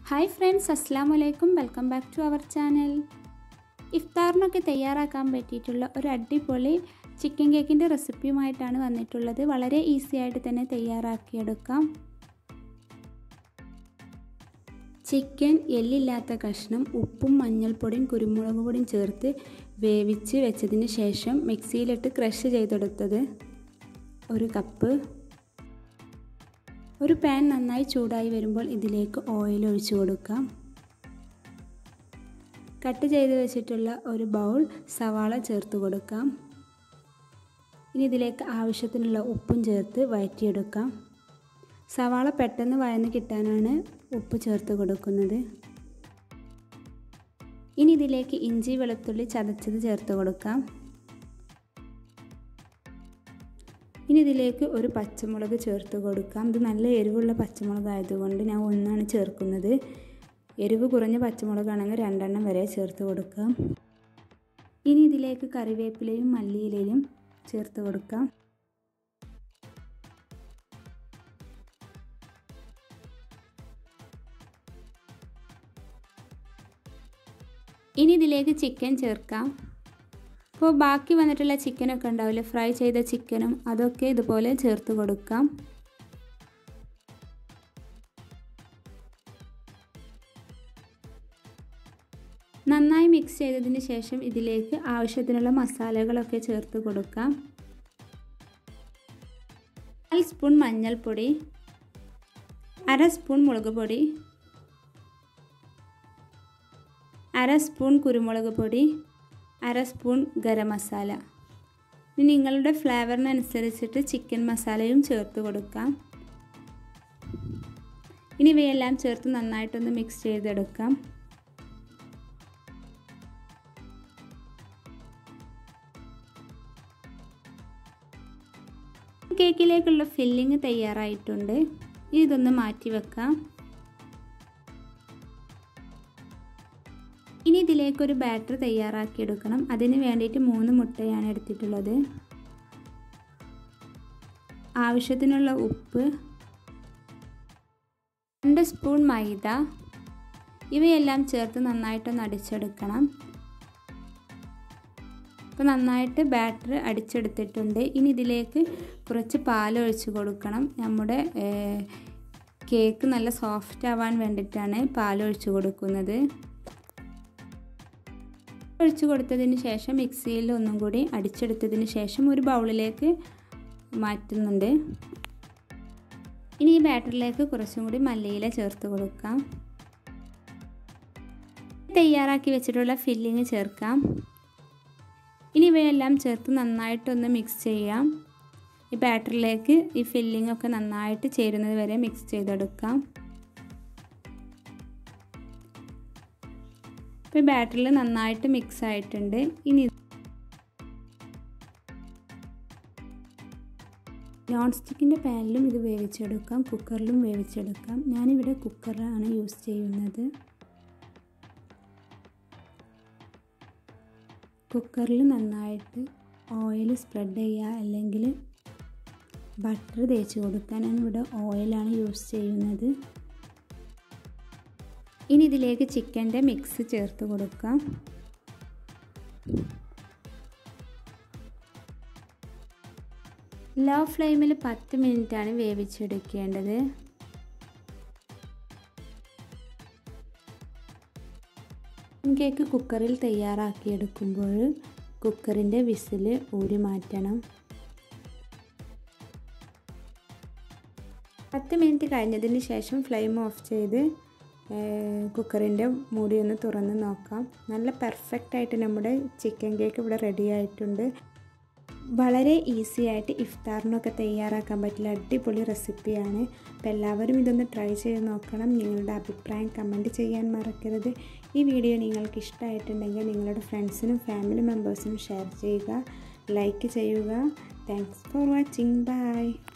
Hi friends, Assalamualaikum. Welcome back to our channel. ഇഫ്താറിനൊക്കെ തയ്യാറാക്കാൻ പറ്റിയിട്ടുള്ള ഒരു അടിപൊളി ചിക്കൻ കേക്കിൻ്റെ റെസിപ്പിയുമായിട്ടാണ് വന്നിട്ടുള്ളത്. വളരെ ഈസി ആയിട്ട് തന്നെ തയ്യാറാക്കിയെടുക്കാം. ചിക്കൻ എല്ലില്ലാത്ത കഷ്ണം ഉപ്പും മഞ്ഞൾപ്പൊടിയും കുരുമുളക് പൊടിയും ചേർത്ത് വേവിച്ച് വെച്ചതിന് ശേഷം മിക്സിയിലിട്ട് ക്രഷ് ചെയ്തെടുത്തത് 1 കപ്പ്. ഒരു പാൻ നന്നായി ചൂടായി വരുമ്പോൾ ഇതിലേക്ക് ഓയിൽ ഒഴിച്ചു കൊടുക്കാം. കട്ട് ചെയ്ത് വെച്ചിട്ടുള്ള ഒരു ബൗൾ സവാള ചേർത്ത് കൊടുക്കാം. ഇനി ഇതിലേക്ക് ആവശ്യത്തിനുള്ള ഉപ്പും ചേർത്ത് വഴറ്റിയെടുക്കാം. സവാള പെട്ടെന്ന് വഴന്ന് കിട്ടാനാണ് ഉപ്പ് ചേർത്ത് കൊടുക്കുന്നത്. ഇനി ഇതിലേക്ക് ഇഞ്ചി വെളുത്തുള്ളി ചതച്ചത് ചേർത്ത് കൊടുക്കാം. ഇനി ഇതിലേക്ക് ഒരു പച്ചമുളക് ചേർത്ത് കൊടുക്കാം. ഇത് നല്ല എരിവുള്ള പച്ചമുളക് ആയതുകൊണ്ട് ഞാൻ 1 ചേർക്കുന്നത്. എരിവ് കുറഞ്ഞ പച്ചമുളകാണെങ്കിൽ 2 വരെ ചേർത്ത് കൊടുക്കാം. ഇനി ഇതിലേക്ക് കറിവേപ്പിലയും മല്ലിയിലയും ചേർത്ത് കൊടുക്കാം. ഇനി ഇതിലേക്ക് ചിക്കൻ ചേർക്കാം. അപ്പോൾ ബാക്കി വന്നിട്ടുള്ള ചിക്കനൊക്കെ ഉണ്ടാവില്ലേ, ഫ്രൈ ചെയ്ത ചിക്കനും അതൊക്കെ ഇതുപോലെ ചേർത്ത് കൊടുക്കാം. നന്നായി മിക്സ് ചെയ്തതിന് ശേഷം ഇതിലേക്ക് ആവശ്യത്തിനുള്ള മസാലകളൊക്കെ ചേർത്ത് കൊടുക്കാം. 1 സ്പൂൺ മഞ്ഞൾപ്പൊടി, 1/2 സ്പൂൺ മുളക് പൊടി, 1/2 സ്പൂൺ കുരുമുളക് പൊടി, 1/2 സ്പൂൺ ഗരം മസാല. ഇനി നിങ്ങളുടെ ഫ്ലേവറിനനുസരിച്ചിട്ട് ചിക്കൻ മസാലയും ചേർത്ത് കൊടുക്കാം. ഇനി ഇവയെല്ലാം ചേർത്ത് നന്നായിട്ടൊന്ന് മിക്സ് ചെയ്തെടുക്കാം. കേക്കിലേക്കുള്ള ഫില്ലിങ് തയ്യാറായിട്ടുണ്ട്. ഇതൊന്ന് മാറ്റി വെക്കാം. ഇനി ഇതിലേക്കൊരു ബാറ്റർ തയ്യാറാക്കിയെടുക്കണം. അതിന് വേണ്ടിയിട്ട് 3 മുട്ടയാണ് എടുത്തിട്ടുള്ളത്. ആവശ്യത്തിനുള്ള ഉപ്പ്, 2 സ്പൂൺ മൈദ, ഇവയെല്ലാം ചേർത്ത് നന്നായിട്ടൊന്ന് അടിച്ചെടുക്കണം. അപ്പോൾ നന്നായിട്ട് ബാറ്റർ അടിച്ചെടുത്തിട്ടുണ്ട്. ഇനി ഇതിലേക്ക് കുറച്ച് പാൽ ഒഴിച്ച് കൊടുക്കണം. നമ്മുടെ കേക്ക് നല്ല സോഫ്റ്റ് ആവാൻ വേണ്ടിയിട്ടാണ് പാൽ ഒഴിച്ച് കൊടുക്കുന്നത്. ഒഴിച്ചു കൊടുത്തതിന് ശേഷം മിക്സിയിൽ ഒന്നും കൂടി അടിച്ചെടുത്തതിന് ശേഷം ഒരു ബൗളിലേക്ക് മാറ്റുന്നുണ്ട്. ഇനി ഈ ബാറ്ററിലേക്ക് കുറച്ചും കൂടി മല്ലിയില ചേർത്ത് കൊടുക്കാം. തയ്യാറാക്കി വെച്ചിട്ടുള്ള ഫില്ലിങ് ചേർക്കാം. ഇനി ഇവയെല്ലാം ചേർത്ത് നന്നായിട്ടൊന്ന് മിക്സ് ചെയ്യാം. ഈ ബാറ്ററിലേക്ക് ഈ ഫില്ലിംഗ് ഒക്കെ നന്നായിട്ട് ചേരുന്നത് വരെ മിക്സ് ചെയ്തെടുക്കാം. ഇപ്പോൾ ബാറ്ററിൽ നന്നായിട്ട് മിക്സ് ആയിട്ടുണ്ട്. ഇനി നോൺ സ്റ്റിക്കിൻ്റെ പാനിലും ഇത് വേവിച്ചെടുക്കാം, കുക്കറിലും വേവിച്ചെടുക്കാം. ഞാനിവിടെ കുക്കറാണ് യൂസ് ചെയ്യുന്നത്. കുക്കറിൽ നന്നായിട്ട് ഓയിൽ സ്പ്രെഡ് ചെയ്യുക, അല്ലെങ്കിൽ ബട്ടർ തേച്ച് കൊടുക്കാൻ. ഞാനിവിടെ ഓയിലാണ് യൂസ് ചെയ്യുന്നത്. ഇനി ഇതിലേക്ക് ചിക്കൻ്റെ മിക്സ് ചേർത്ത് കൊടുക്കാം. ലോ ഫ്ലെയിമിൽ 10 മിനിറ്റാണ് വേവിച്ചെടുക്കേണ്ടത്. കേക്ക് കുക്കറിൽ തയ്യാറാക്കിയെടുക്കുമ്പോൾ കുക്കറിൻ്റെ വിസിൽ ഊരി മാറ്റണം. 10 മിനിറ്റ് കഴിഞ്ഞതിന് ശേഷം ഫ്ലെയിം ഓഫ് ചെയ്ത് കുക്കറിൻ്റെ മൂടി ഒന്ന് തുറന്ന് നോക്കാം. നല്ല പെർഫെക്റ്റായിട്ട് നമ്മുടെ ചിക്കൻ കേക്ക് ഇവിടെ റെഡി ആയിട്ടുണ്ട്. വളരെ ഈസി ആയിട്ട് ഇഫ്താറിനൊക്കെ തയ്യാറാക്കാൻ പറ്റിയ അടിപൊളി റെസിപ്പിയാണ്. അപ്പോൾ എല്ലാവരും ഇതൊന്ന് ട്രൈ ചെയ്ത് നോക്കണം. നിങ്ങളുടെ അഭിപ്രായം കമൻറ്റ് ചെയ്യാൻ മറക്കരുത്. ഈ വീഡിയോ നിങ്ങൾക്ക് ഇഷ്ടമായിട്ടുണ്ടെങ്കിൽ നിങ്ങളുടെ ഫ്രണ്ട്സിനും ഫാമിലി മെമ്പേഴ്സിനും ഷെയർ ചെയ്യുക, ലൈക്ക് ചെയ്യുക. Thanks for watching. ബൈ.